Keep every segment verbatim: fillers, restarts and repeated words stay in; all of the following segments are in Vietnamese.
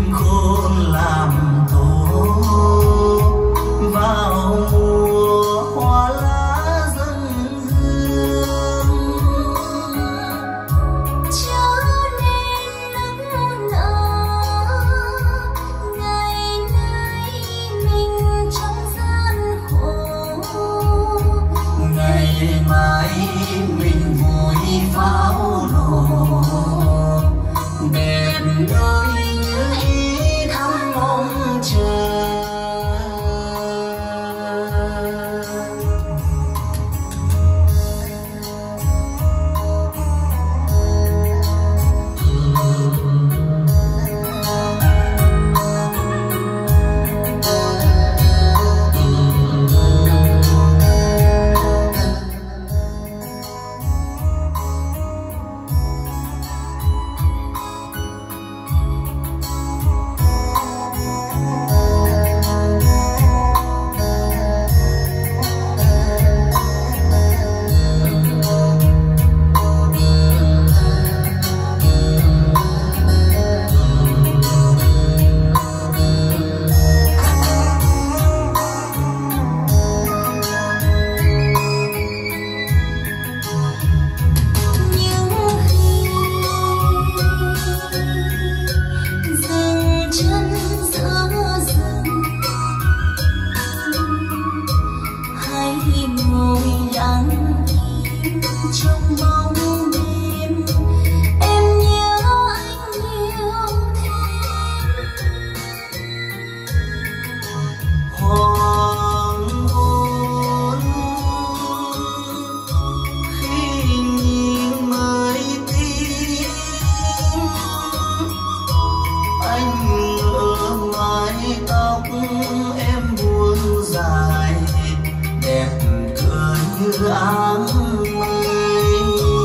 khôn làm tổ vào mùa hoa lá dâng hương. Chớ nên nức nở, ngày nay mình trong gian khổ, ngày mai mình vui pháo nổ đẹp đôi như ý thắm mong chờ. Áng mây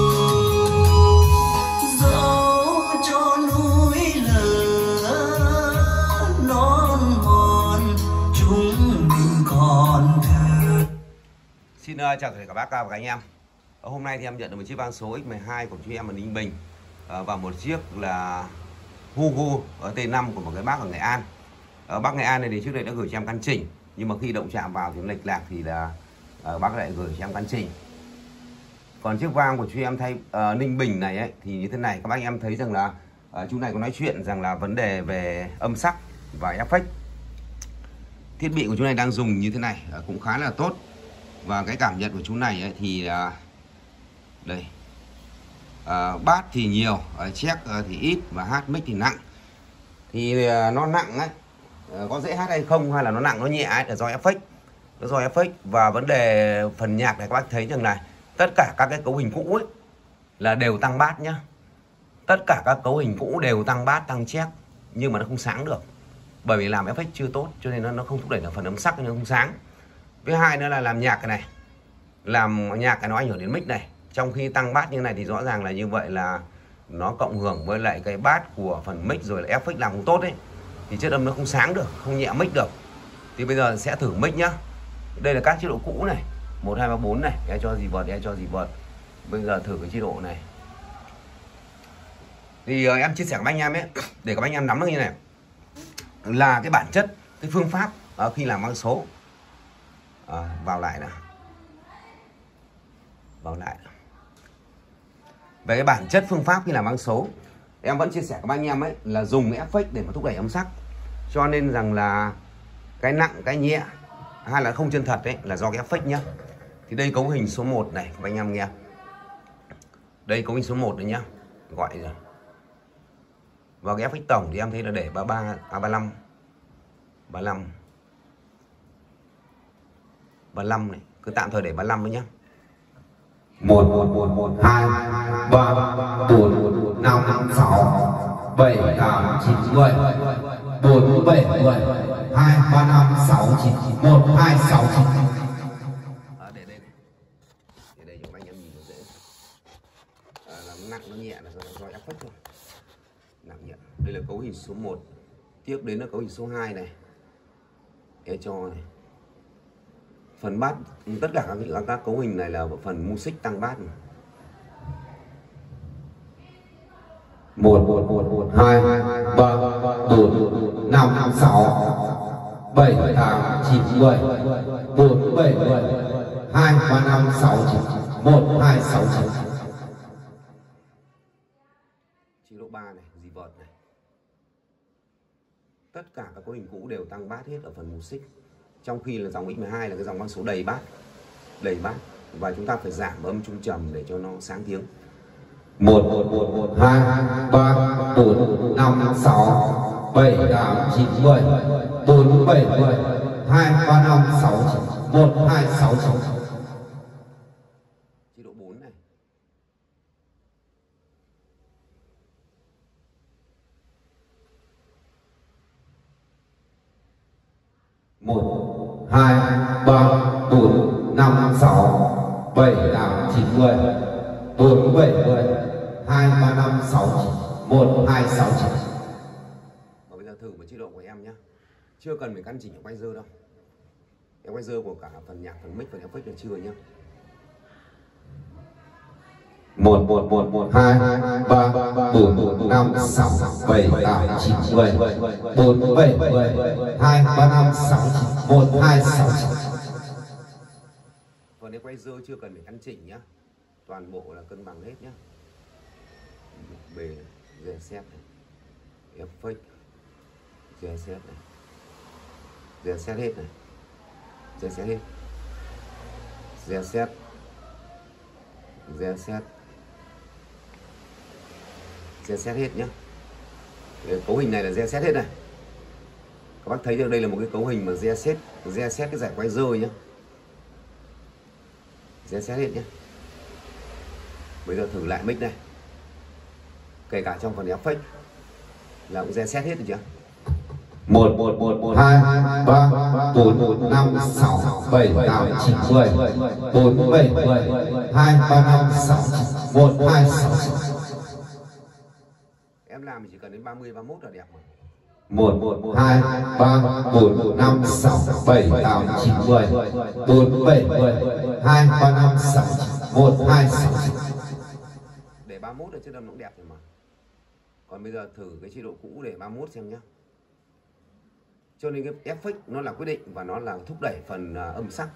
dẫu cho núi lửa non mòn chúng mình còn thơ. Xin uh, chào tất cả các bác và các anh em. Hôm nay thì em nhận được một chiếc vang số ích mười hai của chú em ở Ninh Bình uh, và một chiếc là Hugo ở T năm của một cái bác ở Nghệ An. Ở bác Nghệ An này thì trước đây đã gửi cho em căn chỉnh, nhưng mà khi động chạm vào thì lệch lạc thì là uh, bác lại gửi cho em căn chỉnh. Còn chiếc vang của chú em thay uh, Ninh Bình này ấy, thì như thế này, các bác anh em thấy rằng là uh, chú này có nói chuyện rằng là vấn đề về âm sắc và effect. Thiết bị của chú này đang dùng như thế này uh, cũng khá là tốt, và cái cảm nhận của chú này ấy, thì uh, đây uh, bass thì nhiều, uh, check uh, thì ít, và hát mic thì nặng. Thì uh, nó nặng ấy, uh, có dễ hát hay không, hay là nó nặng nó nhẹ ấy, là do effect, nó do effect. Và vấn đề phần nhạc này các bác thấy rằng này, tất cả các cái cấu hình cũ ấy là đều tăng bass nhá, tất cả các cấu hình cũ đều tăng bass, tăng check, nhưng mà nó không sáng được, bởi vì làm effect chưa tốt, cho nên nó nó không thúc đẩy được phần âm sắc, nên nó không sáng. Thứ hai nữa là làm nhạc cái này, làm nhạc cái nó ảnh hưởng đến mic này. Trong khi tăng bass như này thì rõ ràng là như vậy là nó cộng hưởng với lại cái bass của phần mic, rồi là effect làm không tốt ấy, thì chất âm nó không sáng được, không nhẹ mic được. Thì bây giờ sẽ thử mic nhá. Đây là các chế độ cũ này, một hai ba bốn này, e cho gì bật, e cho gì bật. Bây giờ thử cái chế độ này. Thì uh, em chia sẻ với anh em ấy, để các anh em nắm được như này, là cái bản chất, cái phương pháp uh, khi làm vang số. uh, Vào lại nào, vào lại nào. Về cái bản chất phương pháp khi làm vang số, em vẫn chia sẻ với các anh em ấy là dùng cái effect để mà thúc đẩy âm sắc. Cho nên rằng là cái nặng, cái nhẹ hay là không chân thật ấy là do cái effect nhá. Thì đây cấu hình số một này các anh em nghe. Đây cấu hình số một đấy nhá. Gọi rồi. Và cái effect tổng thì em thấy là để ba mươi ba, à, ba mươi lăm, ba mươi lăm, ba mươi lăm này, cứ tạm thời để ba mươi lăm thôi nhá. một một một một hai ba bốn năm sáu bảy tám chín mười bốn bảy mười hai ba năm sáu chín một hai sáu chín. Để đây, để đây cho anh em nhìn nó dễ. À, làm nặng nó nhẹ là do do effect thôi, nặng nhẹ. Đây là cấu hình số một, tiếp đến là cấu hình số hai này, e cho này. Phần bass, tất cả các, các cấu hình này là phần music tăng bass này. một một một một hai ba bốn năm sáu bảy tám chín mười bốn bảy mười hai ba năm sáu chín một hai sáu chín. Chế độ ba này, dì vợt này. Tất cả các cấu hình cũ đều tăng bát hết ở phần mù xích. Trong khi là dòng ích mười hai là cái dòng băng số đầy bát, đầy bát và chúng ta phải giảm âm trung trầm để cho nó sáng tiếng. một một một một hai ba bốn năm sáu bảy tám chín mười bốn bảy mười hai ba năm sáu chín một hai sáu chín. Chế độ bốn này. một hai ba bốn năm sáu bảy tám chín mười bốn bảy mười hai ba năm sáu chín một hai sáu chín. Và bây giờ thử với chế độ của em nhé. Chưa cần phải căn chỉnh ở quay dơ đâu. Em quay dơ của cả phần nhạc, phần mic và effect là chưa nhé. một một một một hai ba bốn năm sáu bảy tám chín mười bốn bảy mười hai ba năm sáu chín một hai sáu chín. Còn nếu quay dơ chưa cần phải căn chỉnh nhá, toàn bộ là cân bằng hết nhá. Bề này, reset này, effect, reset này, reset hết này, reset hết, reset, reset, reset hết nhá. Cấu hình này là reset hết này. Các bác thấy được đây là một cái cấu hình mà reset, reset cái giải quay dơ nhá. Reset hết nhé. Bây giờ thử lại mic này. Kể cả trong phần effect là cũng reset hết được chưa? một một một một hai ba bốn năm sáu bảy tám chín mười bốn bảy mười hai ba năm sáu chín một hai sáu chín. Em làm thì chỉ cần đến ba mươi ba mươi mốt là đẹp mà. một một hai ba bốn năm sáu bảy tám chín mười bốn bảy mười hai ba năm sáu chín một hai sáu chín. Để ba mươi mốt là chất âm nó cũng đẹp rồi mà. Còn bây giờ thử cái chế độ cũ để ba mươi mốt xem nhá. Cho nên cái effect nó là quyết định và nó là thúc đẩy phần uh, âm sắc.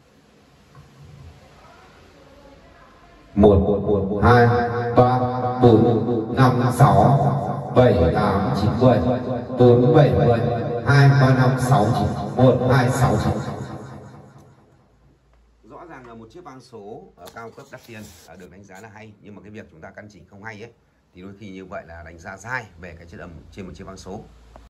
một một một hai ba bốn năm sáu bảy tám chín mười bốn bảy mười hai ba năm sáu chín một hai sáu chín. Rõ ràng là một chiếc vang số uh, cao cấp đắt tiền uh, được đánh giá là hay, nhưng mà cái việc chúng ta căn chỉnh không hay ấy thì đôi khi như vậy là đánh giá sai về cái chất âm trên một chiếc vang số.